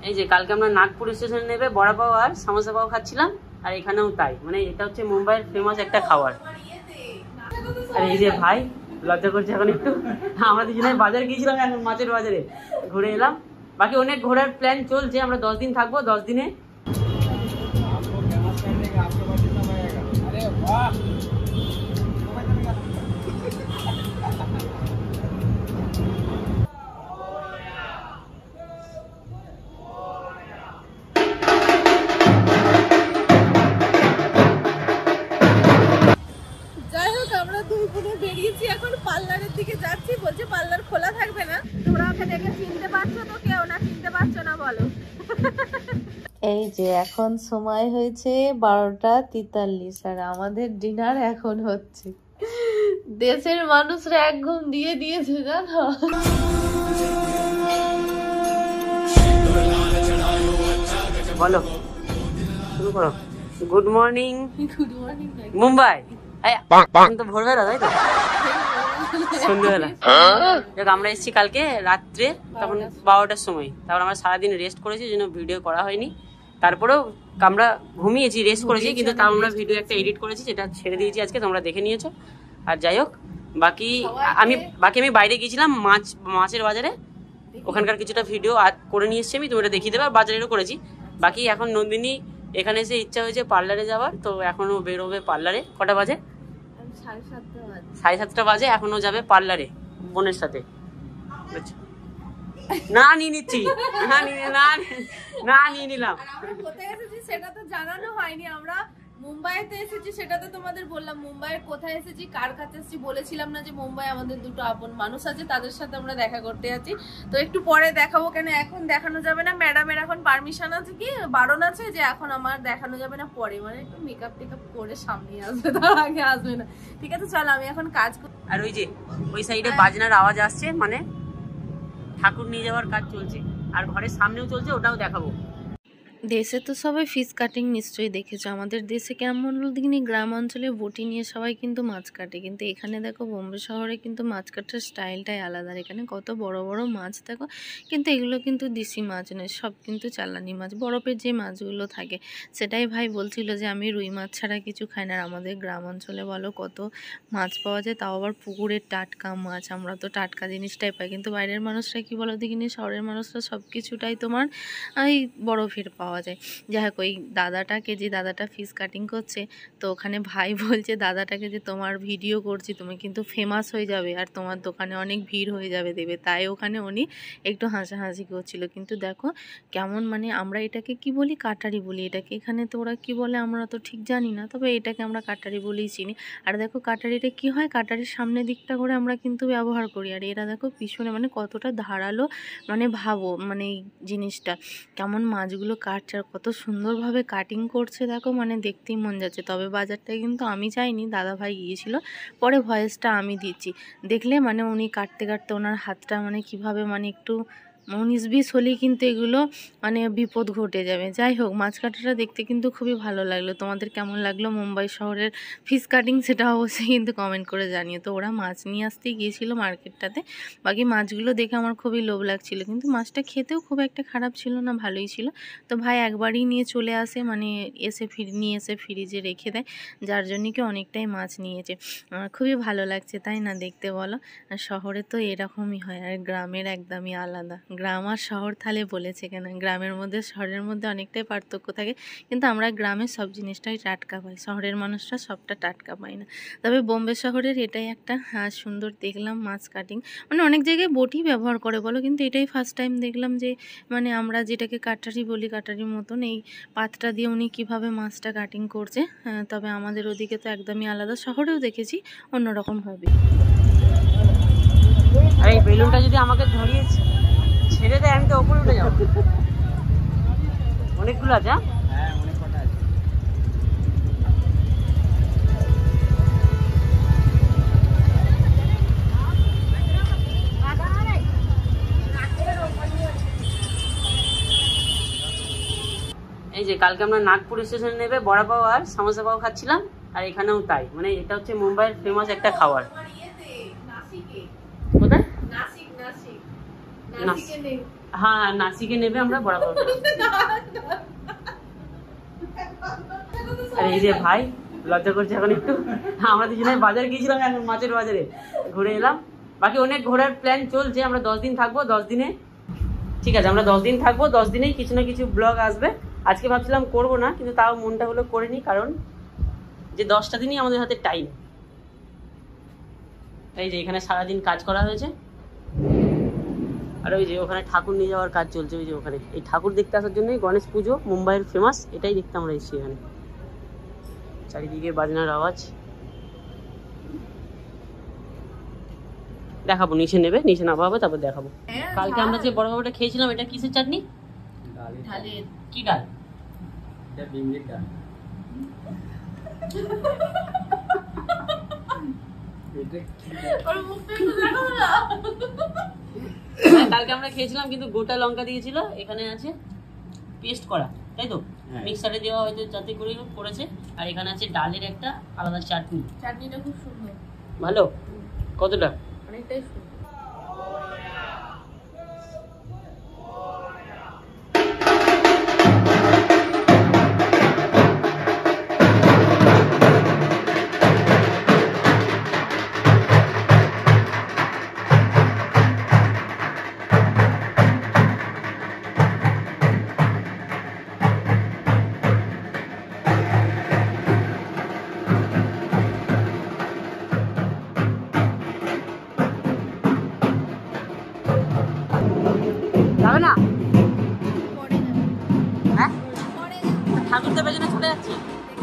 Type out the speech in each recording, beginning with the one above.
এই যে কালকে আমরা নাগপুর স্টেশনে নেবে বড়া পাও আর সমোসা পাও খাচ্ছিলাম, আর এখানেও তাই। মানে এটা হচ্ছে মুম্বাইয়ের ফেমাস একটা খাবার। আর এই যে ভাই লজ্জা করছে এখন একটু, আমরা দুজনে বাজার গিয়েছিলাম, এখন মাছের বাজারে ঘুরে এলাম। বাকি অনেক ঘোরার প্ল্যান চলছে, আমরা 10 দিন থাকবো। 10 দিনে বেরিয়েছি এখন পার্লারের দিকে যাচ্ছি, বলছে পার্লার খোলা থাকবে না। তোমরা ওকে দেখে চিনতে পারছো তো? কেউ না চিনতে পারছো না বলো। এই যে এখন সময় হয়েছে 12:43 আর আমাদের ডিনার এখন হচ্ছে। দেশের মানুষরা এক ঘুম দিয়ে দিয়েছে জানো। বলো, শুরু করো। Good morning. Good morning Mumbai. তো ভোরবেলা তাই তো, সন্ধ্যেবেলা। দেখ আমরা এসেছি কালকে রাত্রে, তখন 12টার সময়। তারপর আমরা সারাদিন রেস্ট করেছি, জন্য ভিডিও করা হয়নি। তারপরেও আমরা ঘুমিয়েছি, রেস্ট করেছি, কিন্তু তাও আমরা ভিডিও একটা এডিট করেছি, যেটা ছেড়ে দিয়েছি আজকে, তোমরা দেখে নিয়েছো। আর যাই হোক, বাকি আমি বাইরে গিয়েছিলাম মাছের বাজারে, ওখানকার কিছুটা ভিডিও করে নিয়ে এসেছি আমি, তুমি এটা দেখিয়ে দেবে। আর বাজারেরও করেছি। বাকি এখন নন্দিনী এখানে এসে ইচ্ছা হয়েছে পার্লারে যাওয়ার, তো এখনো বেরোবে পার্লারে। কটা বাজে? 7:30 বাজে। এখনো যাবে পার্লারে বোনের সাথে। না নিয়ে নিচ্ছি, না নিয়ে নিলাম। কোথায় এসেছি সেটা তো জানানো হয়নি। আমরা মুম্বাইতে এসেছি, সেটা তো তোমাদের বললাম। মুম্বাইয়ের কোথায় এসেছি, কার কাছে এসেছি বলেছিলাম না, যে মুম্বাই আমাদের দুটো আপন মানুষ আছে, তাদের সাথে আমরা দেখা করতে যাচ্ছি। তো একটু পরে দেখাবো, কেন এখন দেখানো যাবে না। ম্যাডামের এখন পারমিশন আছে, কি বারণ আছে, যে এখন আমার দেখানো যাবে না, পরে মানে একটু মেকআপ টেকআপ করে সামনে আসবে, তার আগে আসবে না। ঠিক আছে চলো, আমি এখন কাজ করি। আর ওই যে ওই সাইডে বাজনার আওয়াজ আসছে, মানে ঠাকুর নিয়ে যাওয়ার কাজ চলছে, আর ঘরের সামনেও চলছে, ওটাও দেখাবো। দেশে তো সবাই ফিশ কাটিং নিশ্চয়ই দেখেছো। আমাদের দেশে কেমন দিনই গ্রাম অঞ্চলে বটি নিয়ে সবাই কিন্তু মাছ কাটে, কিন্তু এখানে দেখো বোম্বে শহরে কিন্তু মাছ কাটার স্টাইলটাই আলাদা। এখানে কত বড় বড় মাছ দেখো, কিন্তু এগুলো কিন্তু দেশি মাছ নয়, সব কিন্তু চালানি মাছ। বরফের যে মাছগুলো থাকে, সেটাই ভাই বলছিল যে আমি রুই মাছ ছাড়া কিছু খাই না। আর আমাদের গ্রাম অঞ্চলে বলো কত মাছ পাওয়া যায়, তাও আবার পুকুরের টাটকা মাছ। আমরা তো টাটকা জিনিসটাই পাই, কিন্তু বাইরের মানুষরা কি বলো দেখিনি, শহরের মানুষরা সব কিছুটাই তোমার এই বরফের পাওয়া যায়। যাই হোক, ওই দাদাটাকে, যে দাদাটা ফিশ কাটিং করছে, তো ওখানে ভাই বলছে দাদাটাকে যে তোমার ভিডিও করছি, তুমি কিন্তু ফেমাস হয়ে যাবে, আর তোমার দোকানে অনেক ভিড় হয়ে যাবে দেবে। তাই ওখানে উনি একটু হাসাহাসি করছিল। কিন্তু দেখো কেমন, মানে আমরা এটাকে কি বলি, কাটারি বলি এটাকে। এখানে তো ওরা কি বলে আমরা তো ঠিক জানি না, তবে এটাকে আমরা কাটারি বলেই চিনি। আর দেখো কাটারিটা কি হয়, কাটারির সামনের দিকটা করে আমরা কিন্তু ব্যবহার করি, আর এরা দেখো পিছনে, মানে কতটা ধারালো, মানে ভাবো মানে এই জিনিসটা কেমন মাছগুলো কাটছে আর কত সুন্দরভাবে কাটিং করছে দেখো, মানে দেখতেই মন যাচ্ছে। তবে বাজারটায় কিন্তু আমি যাইনি, দাদা ভাই গিয়েছিল, পরে ভয়েসটা আমি দিচ্ছি। দেখলে মানে উনি কাটতে কাটতে ওনার হাতটা মানে কিভাবে, মানে একটু 19-20 হলেই কিন্তু এগুলো মানে বিপদ ঘটে যাবে। যাই হোক, মাছ কাটাটা দেখতে কিন্তু খুবই ভালো লাগলো। তোমাদের কেমন লাগলো মুম্বাই শহরের ফিশ কাটিং, সেটা অবশ্যই কিন্তু কমেন্ট করে জানিও। তো ওরা মাছ নিয়ে আসতে গিয়েছিল মার্কেটটাতে, বাকি মাছগুলো দেখে আমার খুবই লোভ লাগছিল, কিন্তু মাছটা খেতেও খুব একটা খারাপ ছিল না, ভালোই ছিল। তো ভাই একবারই নিয়ে চলে আসে, মানে নিয়ে এসে ফ্রিজে রেখে দেয়, যার জন্য কি অনেকটাই মাছ নিয়েছে। আমার খুবই ভালো লাগছে, তাই না দেখতে বলো। আর শহরে তো এরকমই হয়, আর গ্রামের একদমই আলাদা। গ্রাম আর শহর তাহলে বলেছে কেন, গ্রামের মধ্যে শহরের মধ্যে অনেকটাই পার্থক্য থাকে, কিন্তু আমরা গ্রামের সব জিনিসটাই টাটকা পাই, শহরের মানুষরা সবটা টাটকা পায় না। তবে বোম্বে শহরের এটাই একটা সুন্দর দেখলাম মাছ কাটিং, মানে অনেক জায়গায় বটি ব্যবহার করে বলো, কিন্তু এটাই ফার্স্ট টাইম দেখলাম যে মানে আমরা যেটাকে কাটারি বলি, কাটারির মতন এই পাতটা দিয়ে উনি কীভাবে মাছটা কাটিং করছে। তবে আমাদের ওদিকে তো একদমই আলাদা, শহরেও দেখেছি অন্যরকম হবে। আর এই বেলুনটা যদি আমাকে ধরিয়ে ছেড়ে দেয়, আমি তো ওপরে উঠে যাবো। অনেকগুলো আছে। হ্যাঁ অনেক কটা আছে। এই যে কালকে আমরা নাগপুর স্টেশনে নেবে বড়া পাও আর সমোসা পাও খাচ্ছিলাম, আর এখানেও তাই। মানে এটা হচ্ছে মুম্বাইয়ের ফেমাস একটা খাবার। কোথায়? হ্যাঁ নাসিকে নেবে আমরা বরাবর। আর এই যে ভাই লজ্জা করছে এখন একটু, আমরা দুজনে বাজার গিয়েছিলাম, এখন মাছের বাজারে ঘুরে এলাম। বাকি অনেক ঘোরার প্ল্যান চলছে, আমরা 10 দিন থাকবো, 10 দিনে ঠিক আছে আমরা 10 দিন থাকবো, 10 দিনেই কিছু না কিছু ব্লগ আসবে। আজকে ভাবছিলাম করবো না, কিন্তু তাও মনটা হলো করে নি, কারণ যে 10টা দিনই আমাদের হাতে টাইম। এই যে এখানে সারাদিন কাজ করা হয়েছে, আর ওই যে ওখানে ঠাকুর নিয়ে যাওয়ার কাজ চলছে। ওই যে ওখানে এই ঠাকুর দেখতে আসার জন্যই গণেশ পুজো মুম্বাইয়ের ফেমাস, এটাই দেখতে আমরা এসেছি এখানে। চারিদিকে বাজনার আওয়াজ। দেখাবো, নিচে নেবে, নিচে নামা হবে তারপর দেখাবো। কালকে আমরা যে বড় বাবুটা খেয়েছিলাম, এটা কিসের চাটনি? ডালের। কি ডাল? এটা বিউলির ডাল। কালকে আমরা খেয়েছিলাম কিন্তু গোটা লঙ্কা দিয়েছিল, এখানে আছে পেস্ট করা, তাই তো? মিক্সারে দেওয়া হয়তো যাতে করে করেছে। আর এখানে আছে ডালের একটা আলাদা চাটনি। চাটনিটা খুব সুন্দর, ভালো। কতটা? অনেকটাই সুন্দর। যাবে না? হ্যাঁ ঠাকুর দেবের জন্য চলে যাচ্ছি।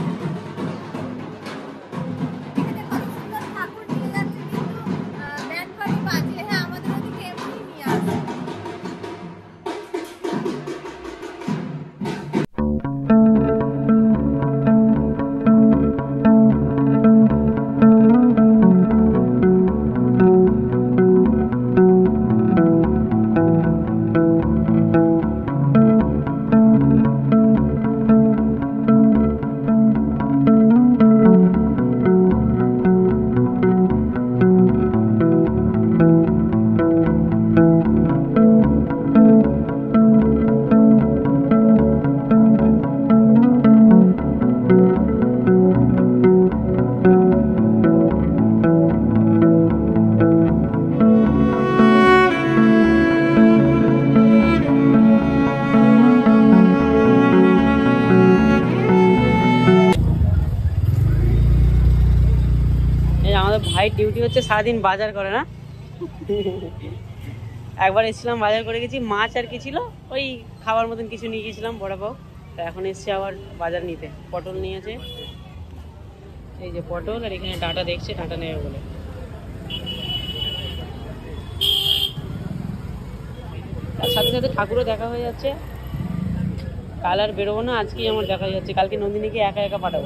ভাই ডিউটি হচ্ছে সারাদিন বাজার করে না। একবার এসেছিলাম বাজার করে গেছি, মাছ আর কি ছিল ওই খাবার মতন কিছু নিয়ে গেছিলাম বড় পাও। তা এখন এসছি আবার বাজার নিতে, পটল নিয়েছে, এই যে পটল, আর এখানে ডাঁটা দেখছে, ডাঁটা নেবে বলে। তার সাথে সাথে ঠাকুরও দেখা হয়ে যাচ্ছে। কাল আর বেরোবো না, আজকেই আমার দেখা হয়ে যাচ্ছে, কালকে নন্দিনীকে একা একা পাঠাবো।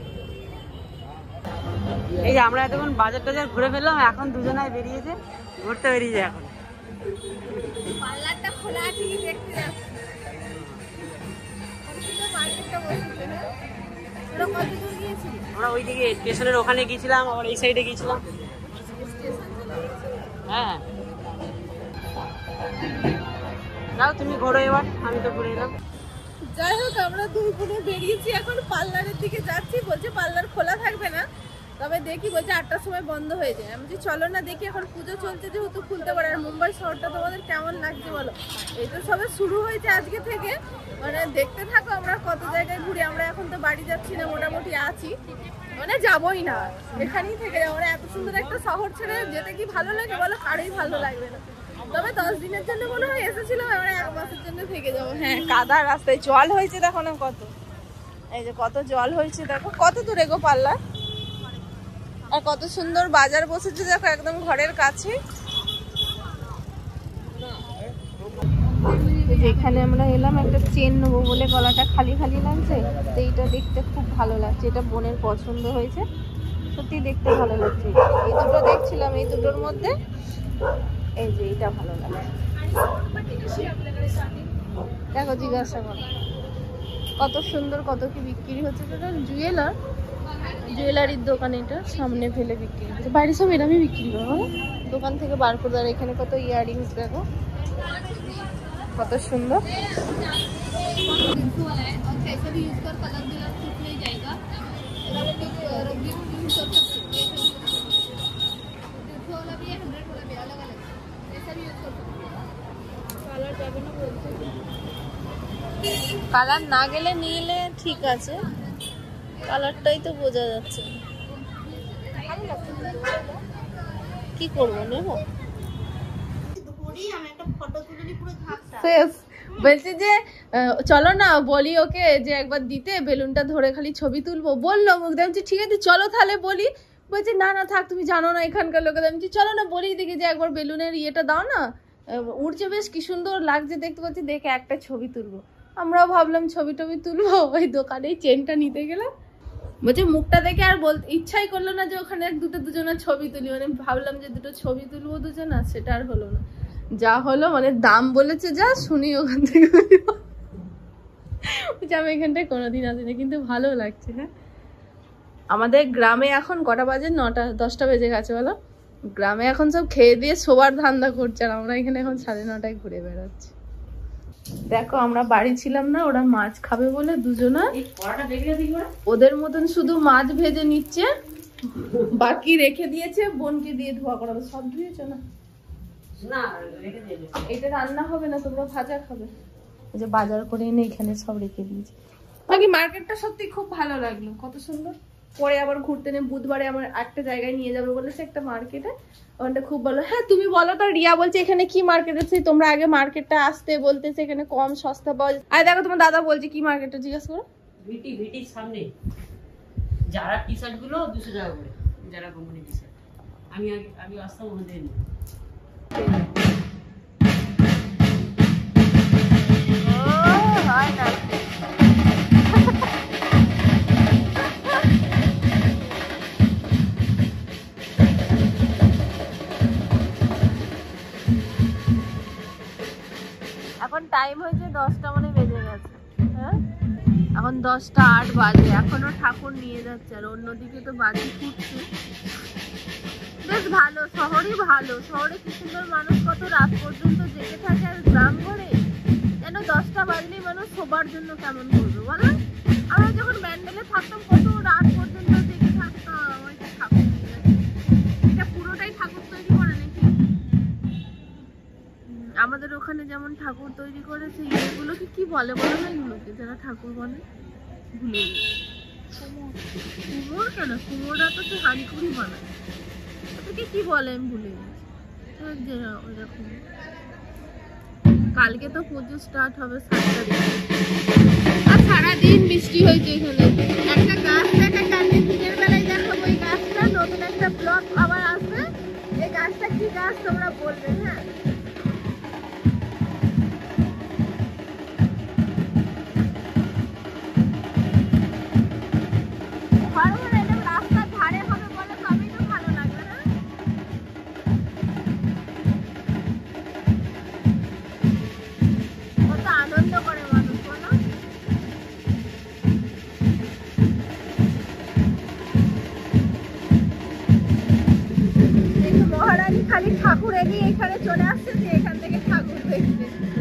এই যে আমরা এতক্ষণ বাজার টাজার ঘুরে ফেললাম, এখন দুজনায় বেরিয়েছে, ঘুরতে বেরিয়েছে এখন। পার্লারটা খোলা আছে কি দেখতে যাচ্ছি। আমরা ওইদিকে স্টেশনের ওখানে গিয়েছিলাম, আবার এই সাইডে গিয়েছিলাম। হ্যাঁ যাও তুমি ঘোরো, এবার আমি তো ঘুরে এলাম। যাই হোক আমরা দুই বোনে বেরিয়েছি, এখন পার্লারের দিকে যাচ্ছি। বলছে পার্লার খোলা থাকবে না, তবে দেখি বলছে 8টার সময় বন্ধ হয়ে যায়। আমি বলছি চলো না দেখি, এখন পুজো চলছে যেহেতু খুলতে পারে। আর মুম্বাই শহরটা তোমাদের কেমন লাগছে বলো? এই তো সবে শুরু হয়েছে আজকে থেকে, মানে দেখতে থাকো আমরা কত জায়গায় ঘুরি। আমরা এখন তো বাড়ি যাচ্ছি না, মোটামুটি আছি, মানে যাবোই না, এখানেই থেকে যাবো। এত সুন্দর একটা শহর ছেড়ে যেতে কি ভালো লাগে বলো? কারোই ভালো লাগবে না। তবে 10 দিনের জন্য মনে হয় এসেছিলাম, আমরা 1 মাসের জন্য থেকে যাবো। হ্যাঁ কাদা রাস্তায় জল হয়েছে, দেখো না কত, এই যে কত জল হয়েছে, দেখো কত দূরে গো পার্লার। আর কত সুন্দর বাজার বসেছে দেখো, একদম ঘরের কাছে। যেখানে আমরা এলাম একটা চেন নেবো বলে, গলাটা খালি খালি লাগছে, তো এইটা দেখতে খুব ভালো লাগছে, এটা বোনের পছন্দ হয়েছে, সত্যি দেখতে ভালো লাগছে। এই দুটো দেখছিলাম, এই দুটোর মধ্যে এই যে এইটা ভালো লাগছে। দেখো জিজ্ঞাসা করো কত সুন্দর, কত কি বিক্রি হচ্ছে। এটা জুয়েলারির দোকান, এটা সামনে ফেলে বিক্রি হচ্ছে, বাইরে সব এরমই বিক্রি করো দোকান থেকে বার করে। আর এখানে কত ইয়াররিংস দেখো, কত সুন্দর। কালার না গেলে নিলে ঠিক আছে, কালারটাই তো বোঝা যাচ্ছে। কি করবো, নেবো? বলছে যে চলো না, বলি ওকে যে একবার দিতে বেলুনটা ধরে খালি ছবি তুলবো। বললো মুখ দিয়ে, ঠিক আছে চলো তাহলে বলি। বলছে না না থাক, তুমি জানো না এখানকার লোকেদের। আমি চলো না বলি দেখি যে একবার বেলুনের ইয়েটা দাও না, উড়ছে বেশ কি সুন্দর লাগছে দেখতে পাচ্ছি, দেখে একটা ছবি তুলবো। আমরাও ভাবলাম ছবি টবি তুলবো, ওই দোকানেই চেনটা নিতে গেলাম। বলছে মুখটা দেখে আর বলতে ইচ্ছাই করলো না যে ওখানে দুজনের ছবি তুলি। মানে ভাবলাম যে দুটো ছবি তুলবো দুজনা, সেটা আর হলো না। যা হলো মানে দাম বলেছে যা, শুনি ওখান থেকে আমি এখানটায় কোনোদিন আসিনি, কিন্তু ভালো লাগছে। হ্যাঁ, আমাদের গ্রামে এখন কটা বাজে? 9টা 10টা বেজে গেছে বলো। গ্রামে এখন সব খেয়ে দিয়ে শোবার ধান্দা করছে, আর আমরা এখানে এখন 9:30টায় ঘুরে বেড়াচ্ছি। দেখো আমরা বাড়ি ছিলাম না, ওরা মাছ খাবে বলে দুজনা ওদের মতন শুধু মাছ ভেজে নিচ্ছে, বাকি রেখে দিয়েছে। বোনকে দিয়ে ধোয়া করাবে। সব ধুয়েছো না? এটা রান্না হবে না, তোমরা ভাজা খাবে। যে বাজার করে এনে এখানে সব রেখে দিয়েছে। বাকি মার্কেটটা সত্যি খুব ভালো লাগলো, কত সুন্দর। পরে আবার ঘুরতে নেই, বুধবারে আমার একটা জায়গায় নিয়ে যাবে বলেছে, একটা মার্কেটে, ওখানটা খুব ভালো। হ্যাঁ তুমি বলো তো, রিয়া বলছে এখানে কি মার্কেট আছে, তোমরা আগে মার্কেটটা আসতে বলতেছে, এখানে কম সস্তা পাওয়া যায়। আর দেখো তোমার দাদা বলছে কি মার্কেটটা, জিজ্ঞাসা করো। ভিটির সামনে যারা টি শার্ট গুলো 200 টাকা করে, যারা কোম্পানি টি শার্ট। আমি আসতাম ওদের হয় না। এখন টাইম হয়েছে 10টা মানে বেজে গেছে। হ্যাঁ এখন 10টা 8 বাজে, এখনো ঠাকুর নিয়ে যাচ্ছে, আর অন্যদিকে তো বাজি ফুটছে। বেশ ভালো, শহরই ভালো। শহরে কি সুন্দর মানুষ কত রাত পর্যন্ত জেগে থাকে, আর গ্রাম ঘরে যেন 10টা বাজলেই মানুষ শোবার জন্য কেমন করবে বলো। আমরা যখন ব্যান্ডেলে থাকতাম কত রাত পর্যন্ত জেগে থাকতাম। ঠাকুর নিয়ে যাচ্ছে, এটা পুরোটাই ঠাকুর তৈরি করে নাকি? আমাদের ওখানে যেমন ঠাকুর তৈরি করে, সেই এগুলোকে কি বলে বলো না, এগুলোকে যারা ঠাকুর বলে? ভুলে কুমোর কেন, কুমোররা তো সে হাঁড়িকুড়ি বানায়, ওটাকে কি বলে আমি ভুলে গেছি। ওইরকম। কালকে তো পুজো স্টার্ট হবে 7 তারিখে, আর সারাদিন বৃষ্টি হয়েছে এখানে। একটা গাছ দেখা কালকে দিনের বেলায় দেখাবো, ওই গাছটা নতুন একটা ব্লগ আবার আসবে। এই গাছটা কি গাছ তোমরা বলবে। হ্যাঁ রাস্তার ধারে হবে বলে তবেই তো ভালো লাগবে। না কত আনন্দ করে মানুষ বলো। মহারানী খালি ঠাকুর এগিয়ে এখানে চলে আসছে, যে এখান থেকে ঠাকুর দেখবে।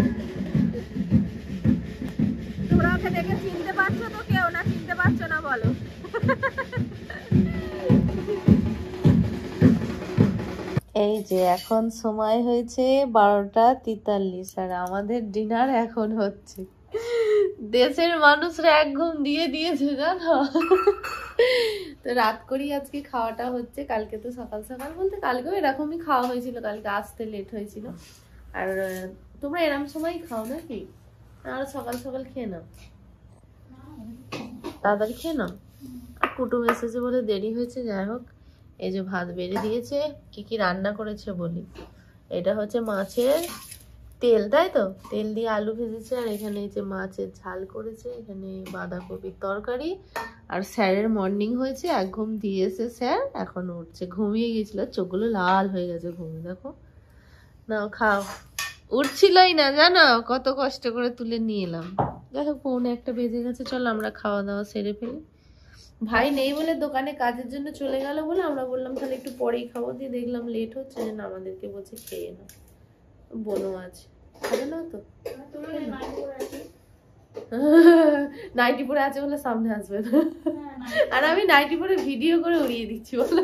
তোমরা ওকে দেখে চিনতে পারছো তো? কেউ না চিনতে পারছো না বলো। এই যে এখন সময় হয়েছে 12টা 43, আর আমাদের ডিনার এখন হচ্ছে। দেশের মানুষরা এক ঘুম দিয়ে দিয়েছে জানো। তো রাত করেই আজকে খাওয়াটা হচ্ছে। কালকে তো সকাল সকাল বলতে কালকেও এরকমই খাওয়া হয়েছিল, কালকে আসতে লেট হয়েছিল। আর তোমরা এরকম সময় খাও নাকি? আর সকাল সকাল খেয়ে নাও, তাড়াতাড়ি খেয়ে নাও। আর কুটুম এসেছে বলে দেরি হয়েছে। যাই হোক, এই যে ভাত বেড়ে দিয়েছে। কি কি রান্না করেছে বলি। এটা হচ্ছে মাছের তেল, তাই তো? তেল দিয়ে আলু ভেজেছে, আর এখানে এই যে মাছের ঝাল করেছে, এখানে বাঁধাকপির তরকারি। আর স্যারের মর্নিং হয়েছে, এক ঘুম দিয়েছে স্যার, এখন উঠছে। ঘুমিয়ে গেছিল, চোখগুলো লাল হয়ে গেছে ঘুমিয়ে। দেখো, নাও খাও। উঠছিলই না জানো, কত কষ্ট করে তুলে নিয়ে এলাম। দেখো 1:45 বেজে গেছে, চলো আমরা খাওয়া দাওয়া সেরে ফেলি। ভাই নেই বলে দোকানে কাজের জন্য চলে গেল বলে আমরা বললাম তাহলে একটু পরেই খাবো, দিয়ে দেখলাম লেট হচ্ছে, না আমাদেরকে বলছে খেয়ে না। বোনও আছে, খাবে না তো নাইটি পরে আছে বলে সামনে আসবে না আর আমি নাইটি পরে ভিডিও করে উড়িয়ে দিচ্ছি বলো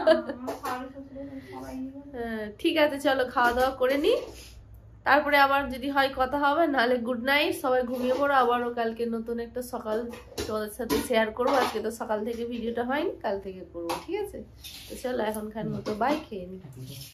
ঠিক আছে চলো খাওয়া দাওয়া করে নি তারপরে আবার যদি হয় কথা হবে নাহলে গুড নাইট সবাই ঘুমিয়ে পড়ো আবারও কালকে নতুন একটা সকাল তোমাদের সাথে শেয়ার করবো আজকে তো সকাল থেকে ভিডিওটা হয়নি কাল থেকে করবো ঠিক আছে তো চলো এখনকার মতো বাই খেয়ে নি